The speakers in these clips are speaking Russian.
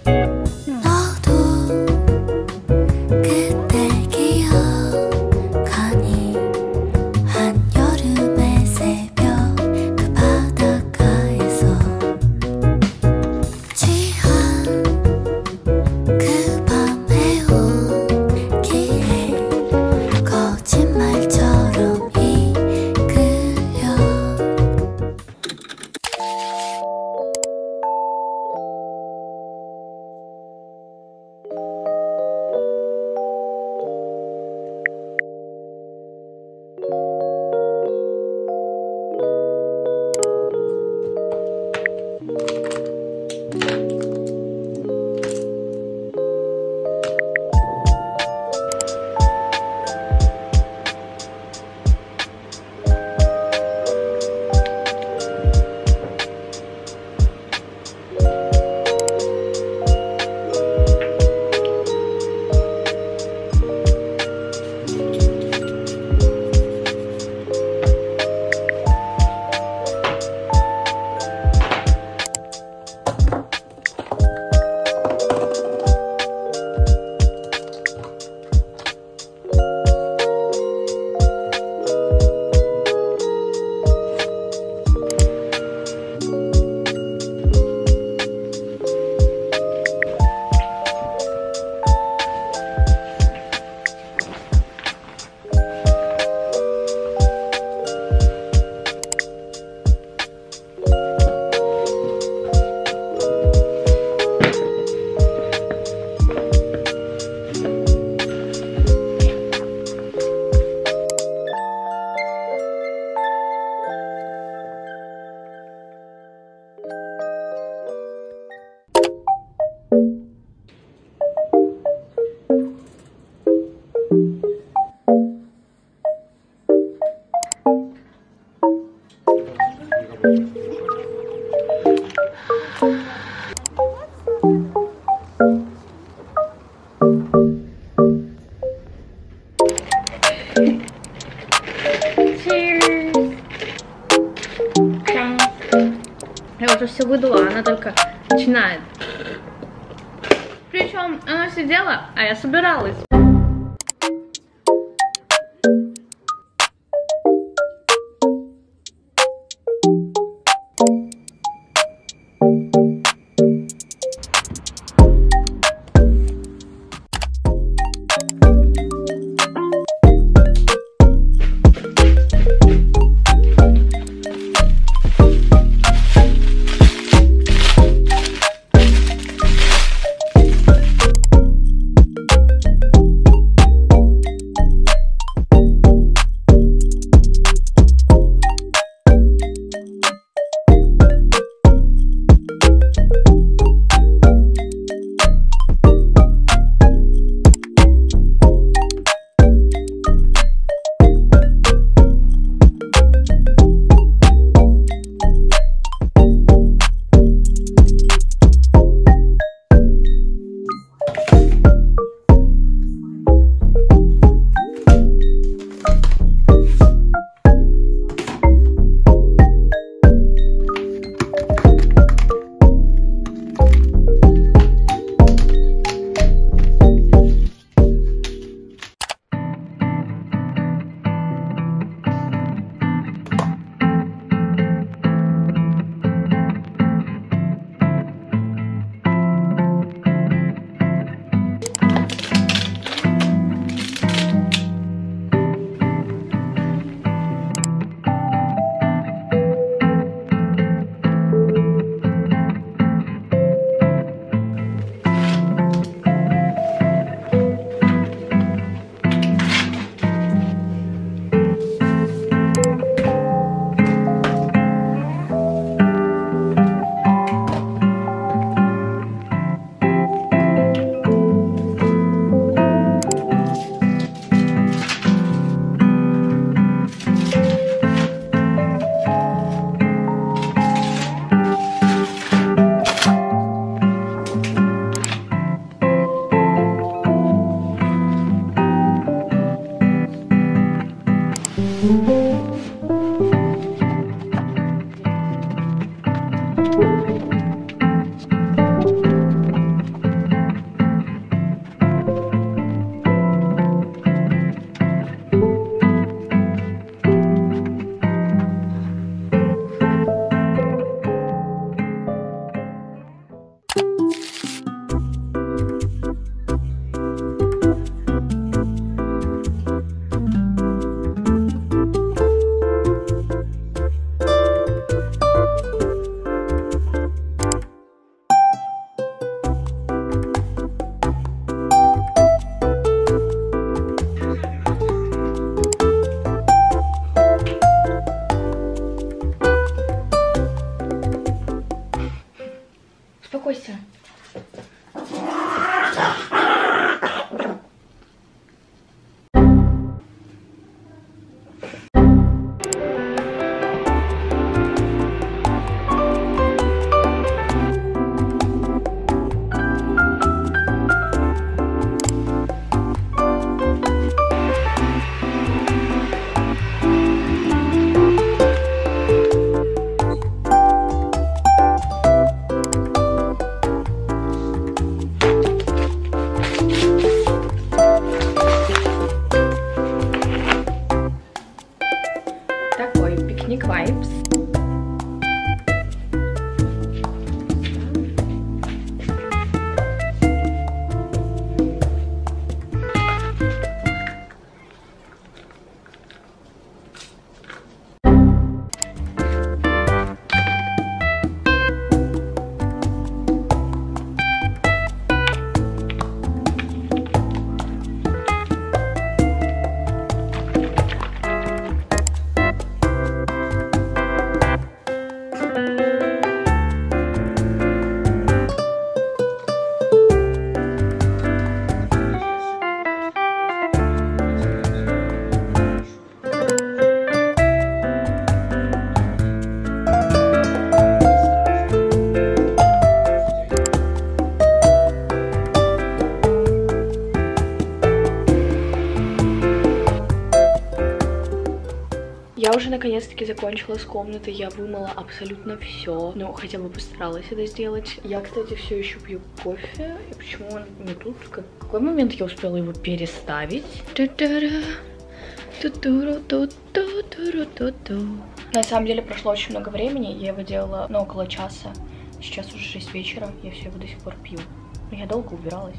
Я уже все выдула, она только начинает. Причем она сидела, а я собиралась. Успокойся. Такой пикник вайбс. Я уже наконец-таки закончила с комнатой, я вымыла абсолютно все, ну хотя бы постаралась это сделать. Я, кстати, все еще пью кофе, и почему он не тут? В какой момент я успела его переставить? На самом деле прошло очень много времени, я его делала, ну, около часа. Сейчас уже 6 вечера, я все его до сих пор пью. Но я долго убиралась.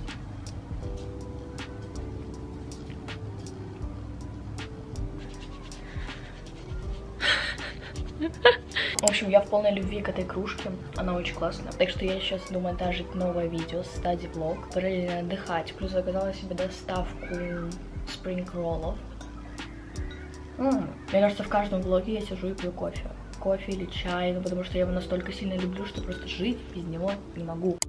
В общем, я в полной любви к этой кружке, она очень классная. Так что я сейчас думаю монтажить новое видео, стадий влог, параллельно отдыхать. Плюс заказала себе доставку спринг-роллов. Мне кажется, в каждом влоге я сижу и пью кофе. Кофе или чай, ну потому что я его настолько сильно люблю, что просто жить без него не могу.